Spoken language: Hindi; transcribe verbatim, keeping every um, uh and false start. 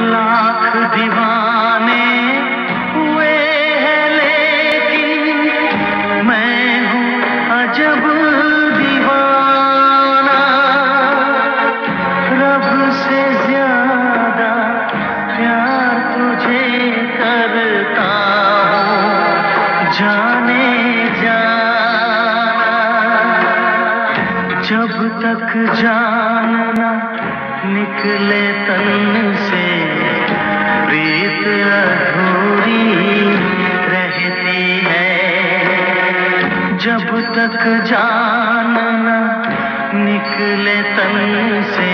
लाख दीवाने हुए हैं लेकिन मैं हूँ अजब दीवाना। रब से ज्यादा प्यार तुझे करता हूँ जाने जाना। जब तक जान ना निकले तन से प्रीत अधूरी रहती है। जब तक जान ना निकले तन से